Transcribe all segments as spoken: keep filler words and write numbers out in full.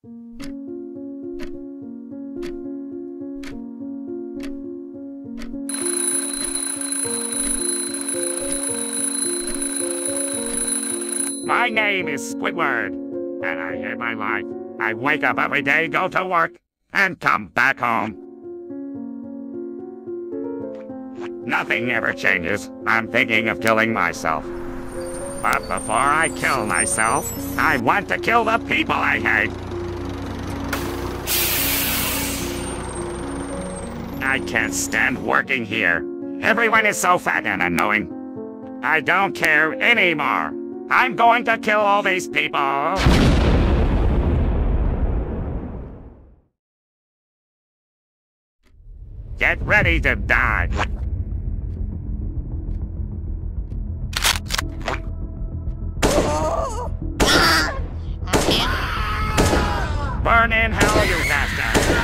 My name is Squidward, and I hate my life. I wake up every day, go to work, and come back home. Nothing ever changes. I'm thinking of killing myself. But before I kill myself, I want to kill the people I hate. I can't stand working here. Everyone is so fat and annoying. I don't care anymore. I'm going to kill all these people. Get ready to die. Burn in hell, you bastard!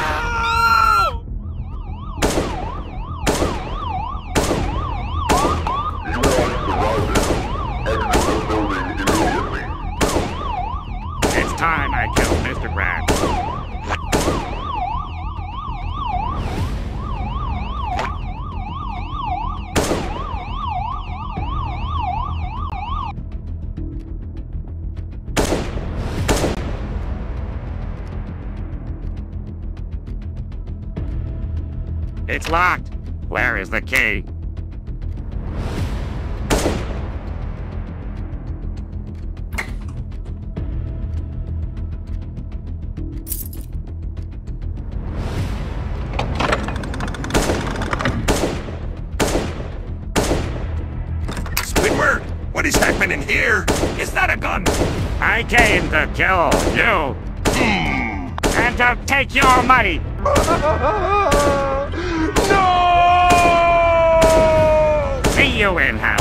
It's time I killed Mister Brad. It's locked. Where is the key? Squidward, what is happening here? Is that a gun? I came to kill you. Hmm. And to take your money. No! See you in hell.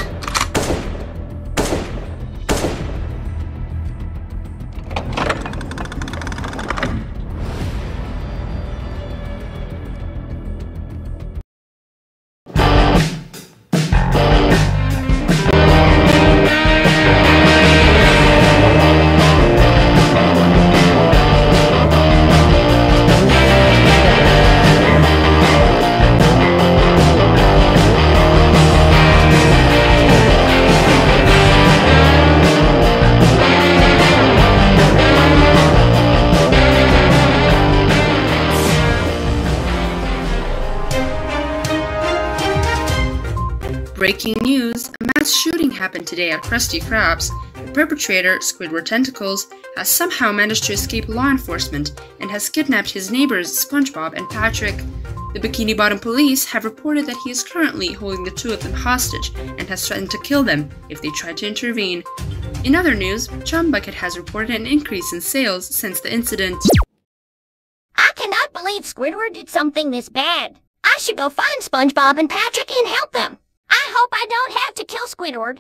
Breaking news! A mass shooting happened today at Krusty Krab's. The perpetrator, Squidward Tentacles, has somehow managed to escape law enforcement and has kidnapped his neighbors SpongeBob and Patrick. The Bikini Bottom police have reported that he is currently holding the two of them hostage and has threatened to kill them if they try to intervene. In other news, Chum Bucket has reported an increase in sales since the incident. I cannot believe Squidward did something this bad. I should go find SpongeBob and Patrick and help them. I hope I don't have to kill Squidward.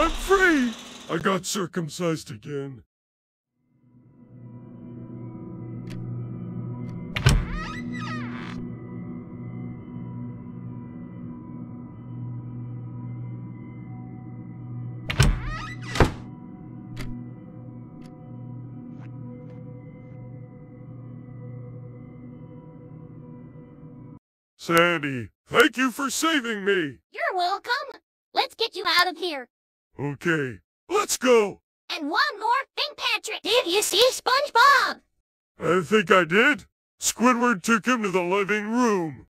I'm free! I got circumcised again. Sandy, thank you for saving me! You're welcome. Let's get you out of here. Okay, let's go! And one more thing, Patrick. Did you see SpongeBob? I think I did. Squidward took him to the living room.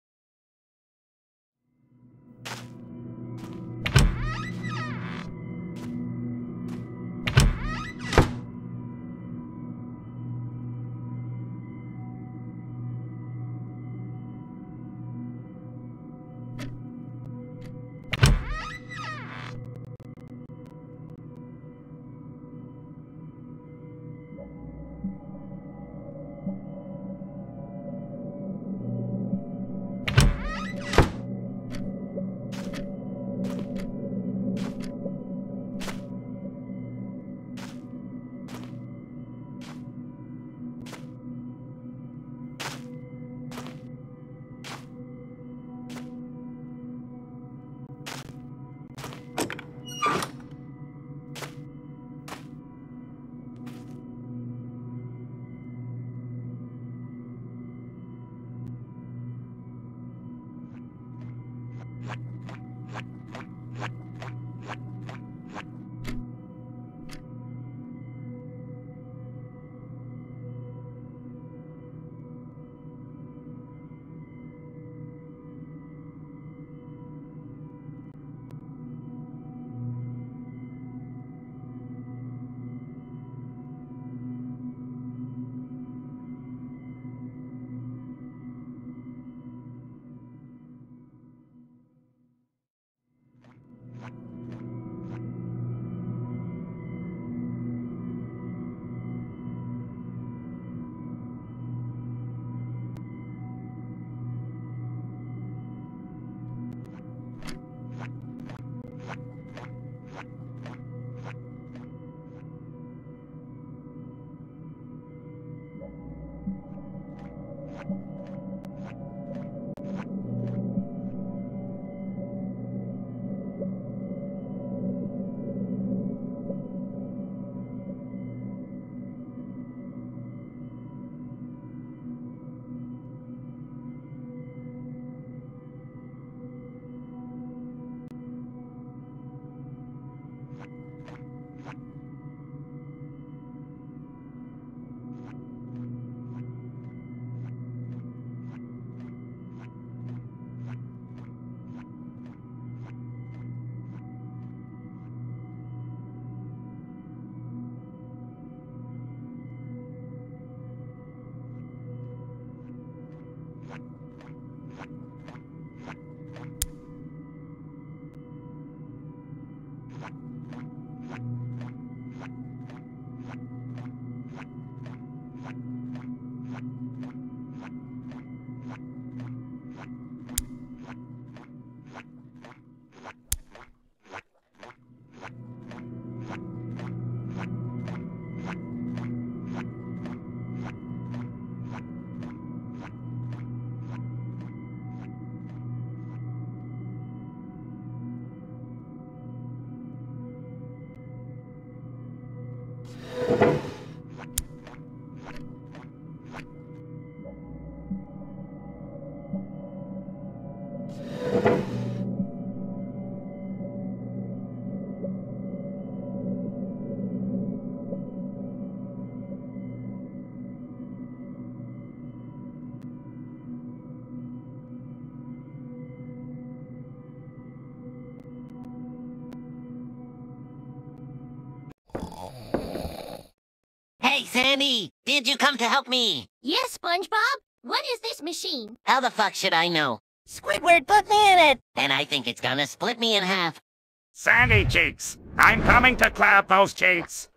Hey, Sandy! Did you come to help me? Yes, SpongeBob. What is this machine? How the fuck should I know? Squidward put me in it! And I think it's gonna split me in half. Sandy Cheeks, I'm coming to clear up those cheeks.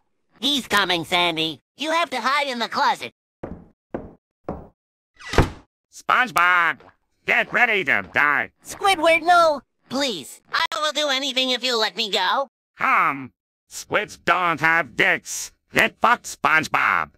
He's coming, Sandy. You have to hide in the closet. SpongeBob, get ready to die. Squidward, no! Please, I will do anything if you let me go. Um, squids don't have dicks. Get fucked, SpongeBob.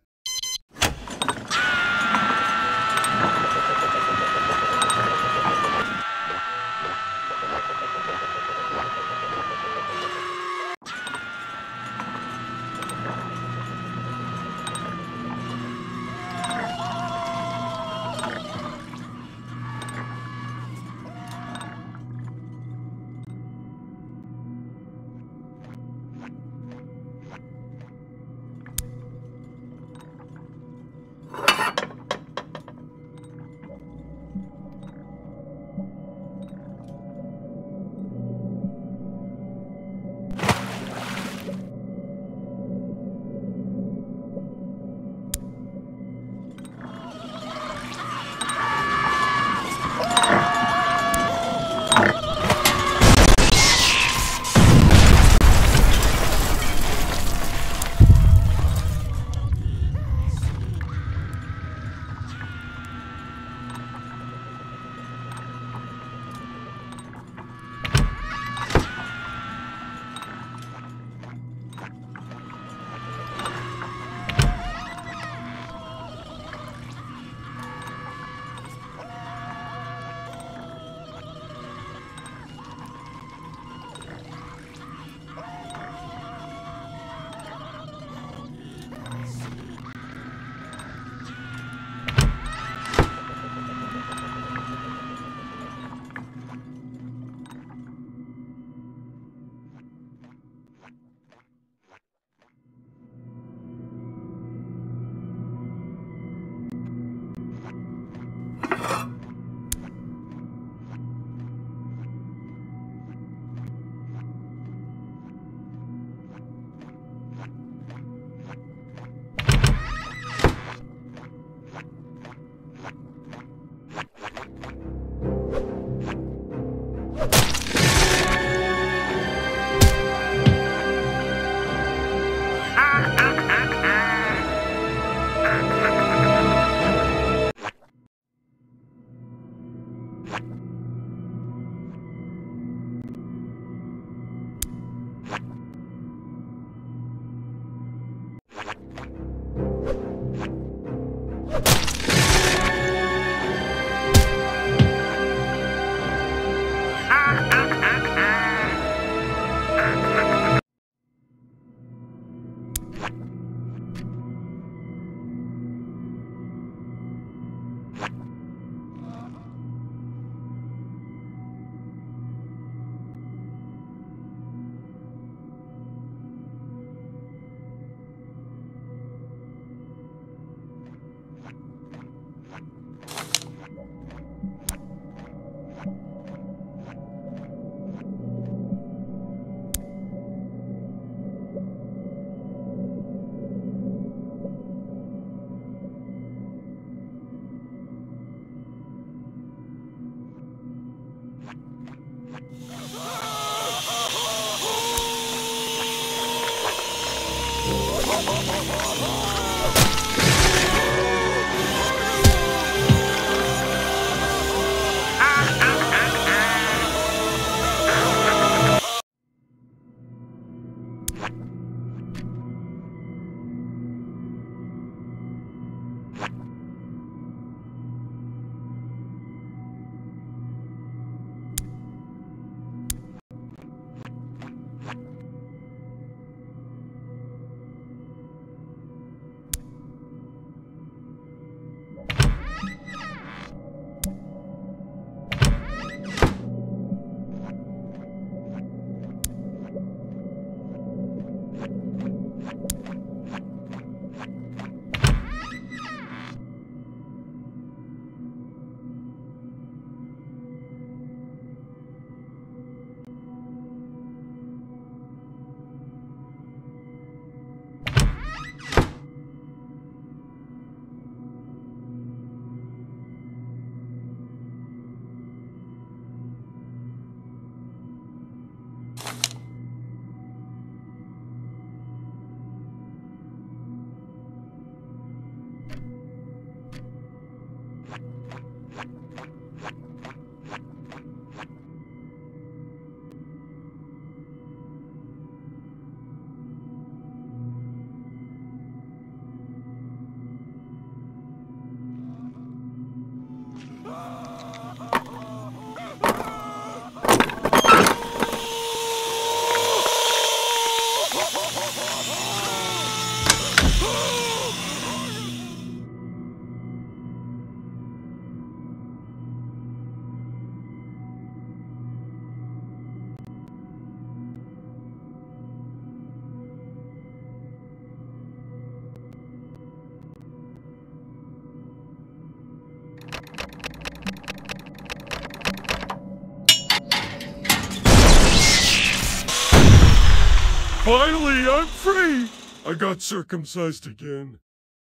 Finally, I'm free! I got circumcised again.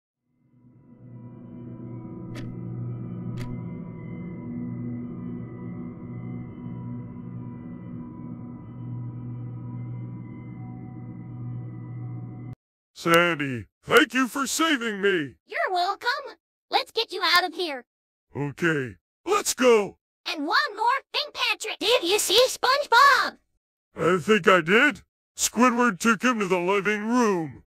Sandy, thank you for saving me! You're welcome. Let's get you out of here. Okay, let's go! And one more thing, Patrick. Did you see SpongeBob? I think I did. Squidward took him to the living room.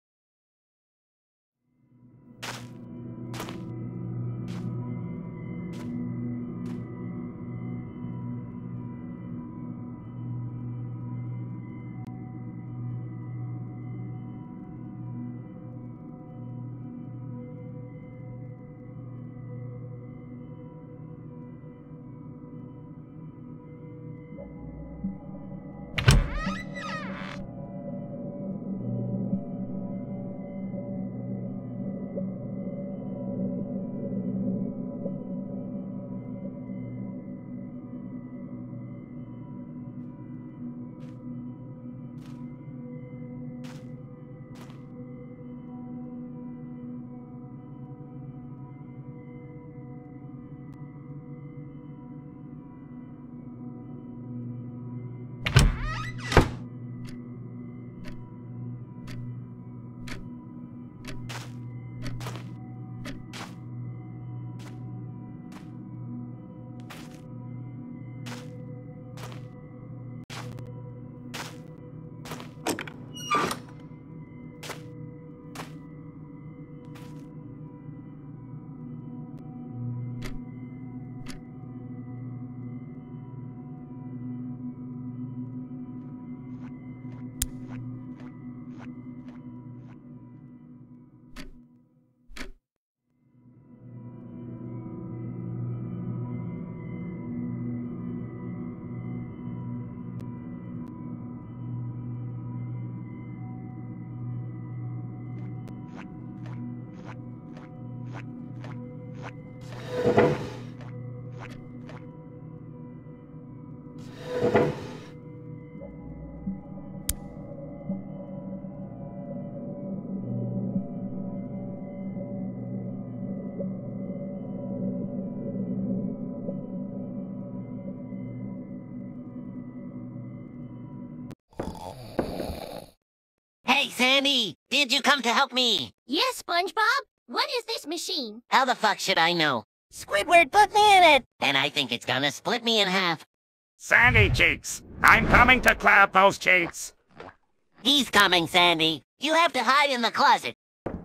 Hey, Sandy, did you come to help me? Yes, SpongeBob. What is this machine? How the fuck should I know? Squidward put me in it, and I think it's gonna split me in half. Sandy Cheeks, I'm coming to clap those cheeks. He's coming, Sandy. You have to hide in the closet.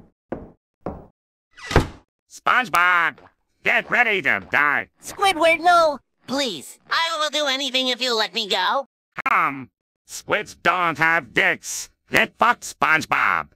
SpongeBob, get ready to die. Squidward, no! Please, I will do anything if you let me go. Um, squids don't have dicks. Get fucked, SpongeBob.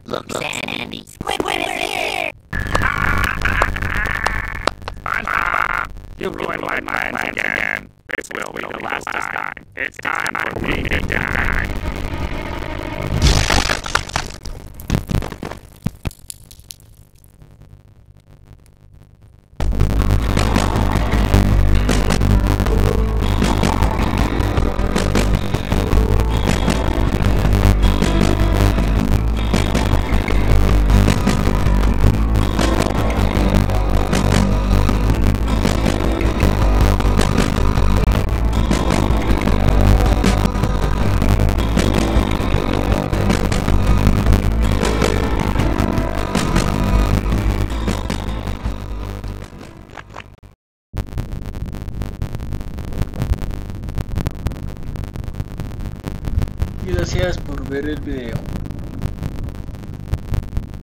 Look, Sandy. Squidward is here! You ruined my plans again. This will be the last time. It's time for me to die. Gracias por ver el video.